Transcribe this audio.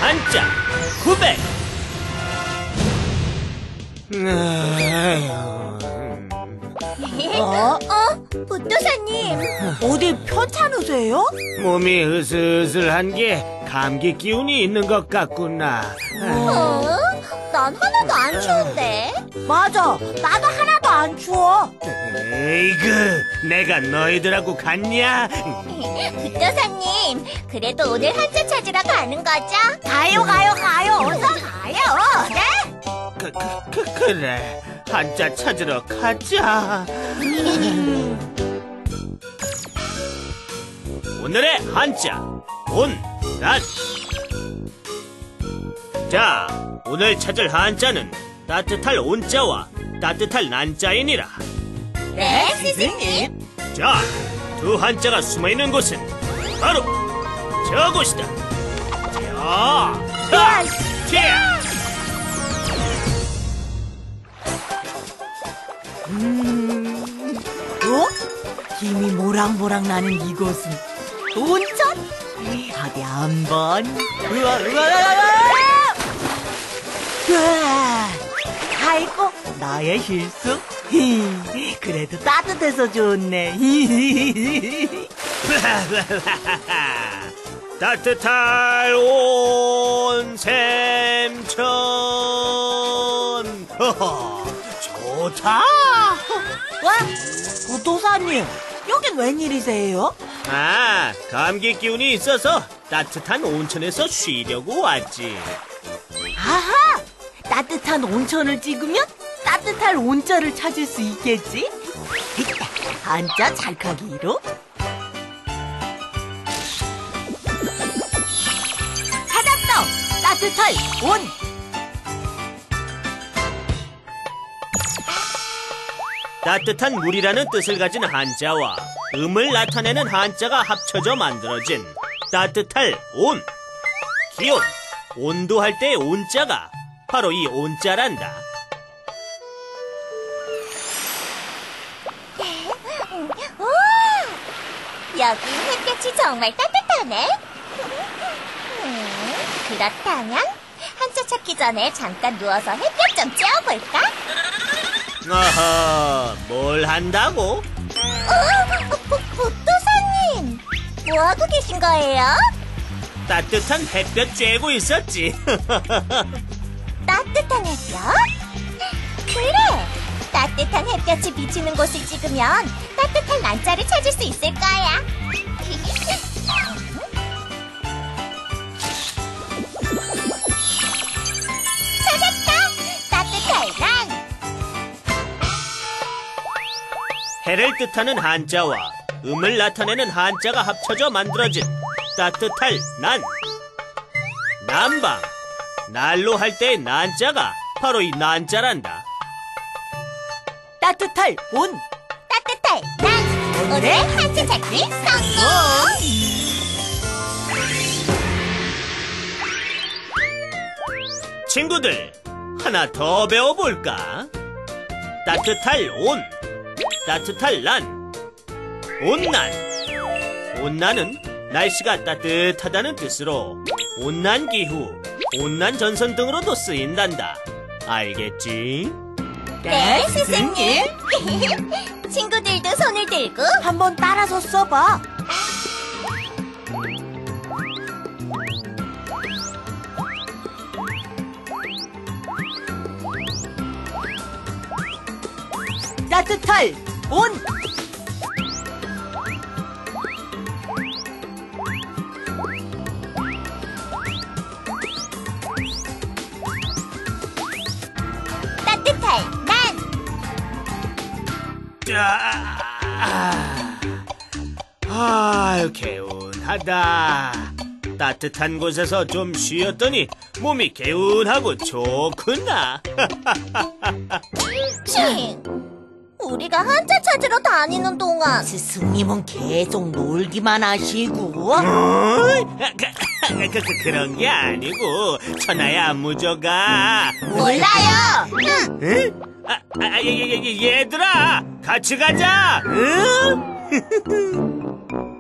한자 900. 부도사님, 어디 편찮으세요? 몸이 으슬으슬한 게 감기 기운이 있는 것 같구나. 난 하나도 안 추운데. 맞아, 나도 하나도 안 추워. 에이그, 내가 너희들하고 같냐? 부도사님, 그래도 오늘 한자 찾으러 가는 거죠? 가요, 어서 가요. 네? 그래. 한자 찾으러 가자. 오늘의 한자 온, 난. 자, 오늘 찾을 한자는 따뜻할 온자와 따뜻할 난자이니라. 네, 스승님. 자, 두 한자가 숨어있는 곳은 바로 저곳이다. 자, 김이 모락모락 나는 이곳은 온천? 어디 한번. 아이고, 나의 실수. 그래도 따뜻해서 좋네. 따뜻할 온샘천. 좋다. 와, 부도사님, 여긴 웬일이세요? 아, 감기 기운이 있어서 따뜻한 온천에서 쉬려고 왔지. 아하! 따뜻한 온천을 찍으면 따뜻할 온자를 찾을 수 있겠지? 한자 찰칵이로. 찾았어! 따뜻할 온! 따뜻한 물이라는 뜻을 가진 한자와 음을 나타내는 한자가 합쳐져 만들어진 따뜻할 온. 기온, 온도할 때의 온자가 바로 이 온자란다. 여기 햇볕이 정말 따뜻하네. 그렇다면 한자 찾기 전에 잠깐 누워서 햇볕 좀 쬐어볼까? 아하, 뭘 한다고? 부도사님, 뭐하고 계신 거예요? 따뜻한 햇볕 쬐고 있었지. 따뜻한 햇볕? 그래! 따뜻한 햇볕이 비치는 곳을 찍으면 따뜻한 난자를 찾을 수 있을 거야. 찾았다! 따뜻할 난! 해를 뜻하는 한자와 음을 나타내는 한자가 합쳐져 만들어진 따뜻할 난. 난방, 난로 할 때의 난자가 바로 이 난자란다. 따뜻할 온! 따뜻할 난! 오늘의 한자 찾기 성공! 친구들, 하나 더 배워볼까? 따뜻할 온, 따뜻할 난. 온난. 온난은 날씨가 따뜻하다는 뜻으로 온난기후, 온난전선 등으로도 쓰인단다. 알겠지? 네, 스승님. 친구들도 손을 들고 한번 따라서 써봐. 따뜻할 온! 따뜻할 난! 아유, 개운하다. 따뜻한 곳에서 좀 쉬었더니 몸이 개운하고 좋구나. 칭! 우리가 한자 찾으러 다니는 동안 스승님은 계속 놀기만 하시고. 그런 게 아니고 천하의 안무조가. 몰라요! 응? 얘들아, 같이 가자. 응?